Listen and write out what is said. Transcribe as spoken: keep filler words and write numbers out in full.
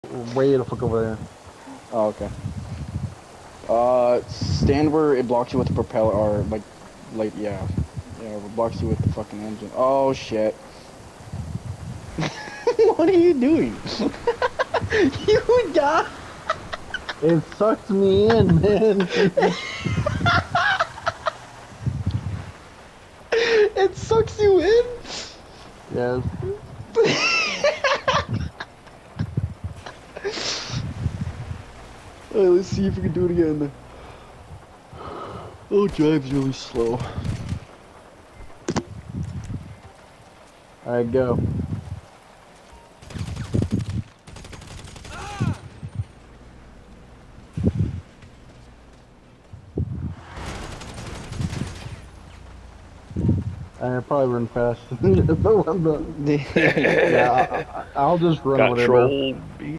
Way the fuck over there. Oh, okay. Uh, stand where it blocks you with the propeller, or like, like yeah, yeah, it blocks you with the fucking engine. Oh shit! What are you doing? You die! It sucked me in, man. It sucks you in. Yes. Alright, let's see if we can do it again. Oh, drive's really slow. Alright, go. I probably run fast. Yeah, I, I, I'll just run Got whatever. trolled.